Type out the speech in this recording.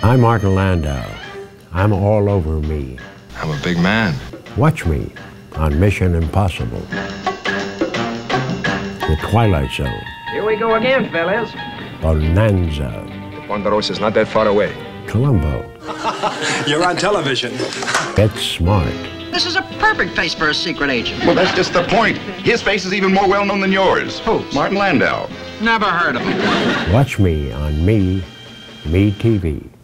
I'm Martin Landau. I'm all over me. I'm a big man. Watch me on Mission Impossible. The Twilight Zone. Here we go again, fellas. Bonanza. Ponderosa's not that far away. Columbo. You're on television. Get Smart. This is a perfect face for a secret agent. Well, that's just the point. His face is even more well-known than yours. Who? Martin Landau. Never heard of him. Watch me on MeTV.